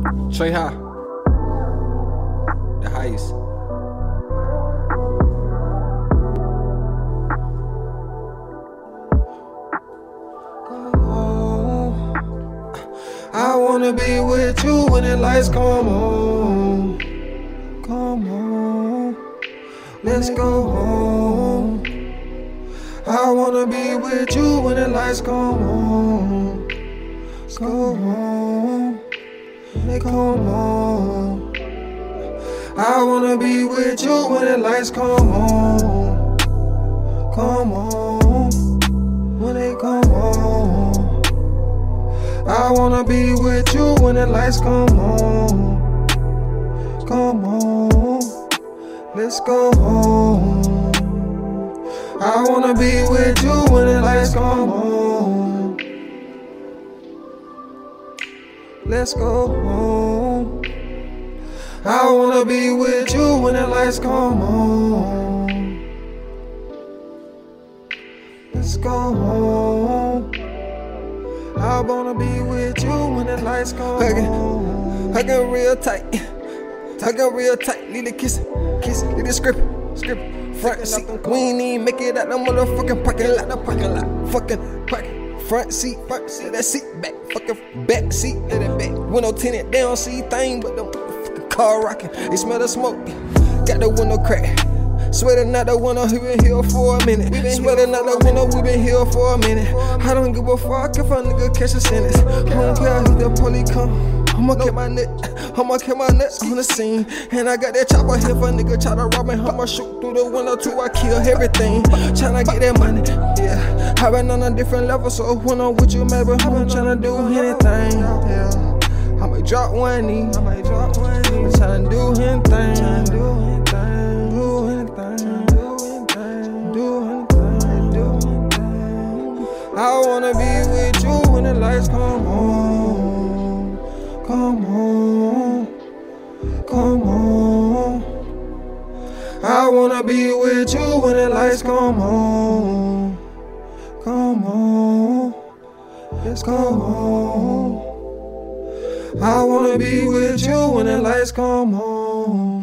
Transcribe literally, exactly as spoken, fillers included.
Trey High, the highest. I wanna be with you when the lights come on. Come on, let's go home. I wanna be with you when the lights come on. Let's go home, they come on. I wanna be with you when the lights come on. Come on, when they come on. I wanna be with you when the lights come on. Come on, let's go home. I wanna be with you when the lights come on. Let's go home. I wanna be with you when the lights come on. Let's go home. I wanna be with you when the lights come on. Hugging real tight, hugging real tight. Need a kiss, kiss. Need a script, script. Front seat, we ain't even make it out the motherfucking parking lot, the parking lot. Fucking parking. Front seat, front seat, that seat back, fucking back seat, in that back. Window tinted, they don't see thing but the motherfucking car rocking. They smell the smoke, got the window crack. Sweating out the window, we been here for a minute. Sweating out the window, we been here for a minute. I don't give a fuck if a nigga catch a sentence. I don't care if the police come. I'ma keep my nut, I'ma keep my nuts on the scene. And I got that chopper here for a nigga try to rob me. I'ma shoot through the window till I kill everything. Tryna get that money, yeah. I've been on a different level, so when I'm with you, maybe I've been tryna do anything, yeah. I might drop one knee, I might drop one knee. Tryna do anything, do anything, do anything, do anything, do anything, do anything. I wanna be with you when the lights come on. Come on, come on. I wanna be with you when the lights come on. Come on, let's go home. I wanna be with you when the lights come on.